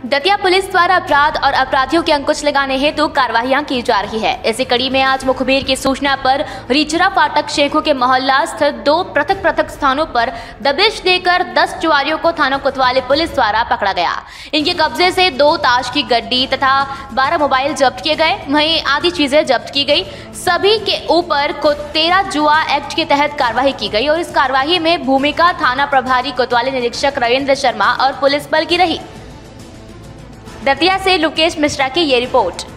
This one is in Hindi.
दतिया पुलिस द्वारा अपराध और अपराधियों के अंकुश लगाने हेतु कार्रवाइयां की जा रही है। इसी कड़ी में आज मुखबिर की सूचना पर रिचरा फाटक शेखों के मोहल्ला स्थित 2 पृथक स्थानों पर दबिश देकर 10 जुआरियों को थाना कोतवाली पुलिस द्वारा पकड़ा गया। इनके कब्जे से 2 ताश की गड्डी तथा 12 मोबाइल जब्त किए गए, वहीं आदि चीजें जब्त की गई। सभी के ऊपर 13 जुआ एक्ट के तहत कार्रवाई की गई और इस कार्रवाई में भूमिका थाना प्रभारी कोतवाली निरीक्षक रविंद्र शर्मा और पुलिस बल की रही। दतिया से लोकेश मिश्रा की ये रिपोर्ट।